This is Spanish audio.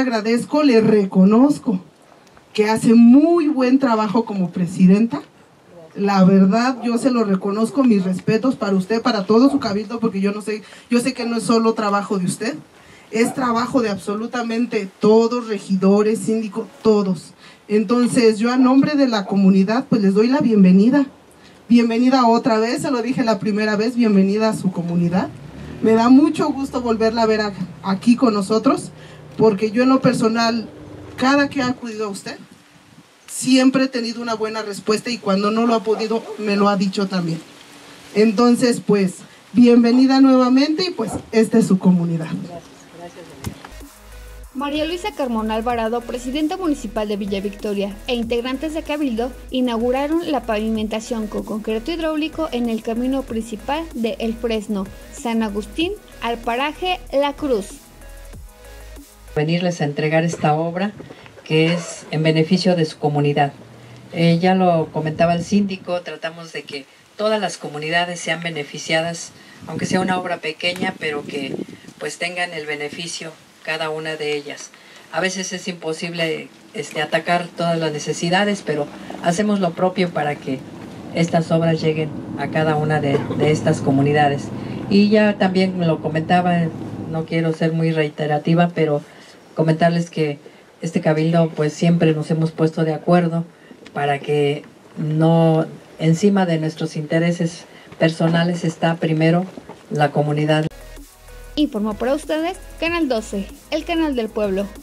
agradezco, le reconozco que hace muy buen trabajo como presidenta. La verdad, yo se lo reconozco, mis respetos para usted, para todo su cabildo, porque yo sé que no es solo trabajo de usted, es trabajo de absolutamente todos, regidores, síndicos, todos. Entonces, yo a nombre de la comunidad, pues les doy la bienvenida. Bienvenida otra vez, se lo dije la primera vez, bienvenida a su comunidad. Me da mucho gusto volverla a ver aquí con nosotros, porque yo en lo personal, cada que he acudido a usted, siempre he tenido una buena respuesta y cuando no lo ha podido, me lo ha dicho también. Entonces, pues, bienvenida nuevamente y pues, esta es su comunidad. María Luisa Carmona Alvarado, presidenta municipal de Villa Victoria, e integrantes de Cabildo inauguraron la pavimentación con concreto hidráulico en el camino principal de El Fresno, San Agustín, al paraje La Cruz. Venirles a entregar esta obra que es en beneficio de su comunidad. Ya lo comentaba el síndico, tratamos de que todas las comunidades sean beneficiadas, aunque sea una obra pequeña, pero que pues tengan el beneficio cada una de ellas. A veces es imposible atacar todas las necesidades, pero hacemos lo propio para que estas obras lleguen a cada una de estas comunidades. Y ya también me lo comentaba, no quiero ser muy reiterativa, pero comentarles que este cabildo pues siempre nos hemos puesto de acuerdo para que no, encima de nuestros intereses personales, está primero la comunidad. Informó para ustedes Canal 12, el canal del pueblo.